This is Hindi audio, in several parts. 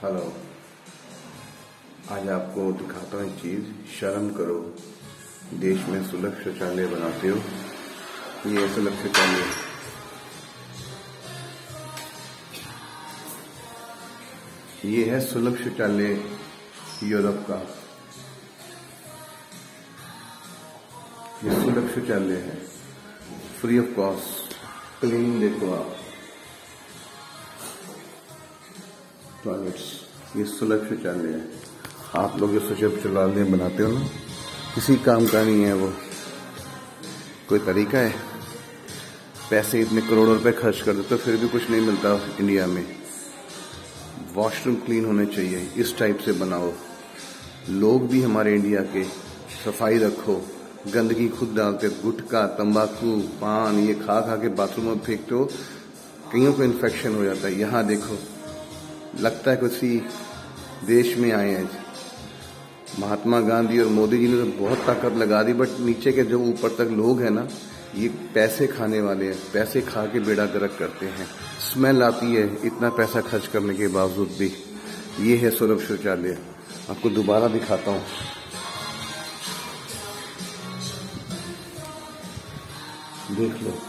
हेलो, आज आपको दिखाता हूँ एक चीज। शर्म करो, देश में सुलभ शौचालय बनाते हो। ये सुलभ शौचालय, ये है सुलभ शौचालय यूरोप का। ये सुलभ शौचालय है, फ्री ऑफ कॉस्ट। क्लीनिंग देखो आप, टॉयलेट्स। ये सुलभ शौचालय है। आप लोग जो सुलभ शौचालय बनाते हो ना, किसी काम का नहीं है वो। कोई तरीका है? पैसे इतने करोड़ों रुपए खर्च कर देते हो, फिर भी कुछ नहीं मिलता इंडिया में। वॉशरूम क्लीन होने चाहिए, इस टाइप से बनाओ। लोग भी हमारे इंडिया के सफाई रखो। गंदगी खुद डालते, गुटखा, तंबाकू, पान, ये खा खा के बाथरूम में फेंकते हो, कईयों को इन्फेक्शन हो जाता है। यहाँ देखो, लगता है किसी देश में आए हैं। महात्मा गांधी और मोदी जी ने तो बहुत ताकत लगा दी, बट नीचे के जो ऊपर तक लोग हैं ना, ये पैसे खाने वाले हैं। पैसे खा के बेड़ा गर्क करते हैं। स्मेल आती है इतना पैसा खर्च करने के बावजूद भी। ये है सुलभ शौचालय। आपको दोबारा दिखाता हूँ। देख लो,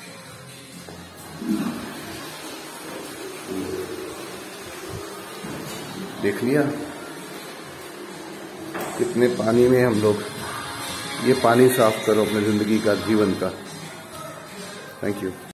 देख लिया कितने पानी में हम लोग। ये पानी साफ करो अपने जिंदगी का, जीवन का। Thank you.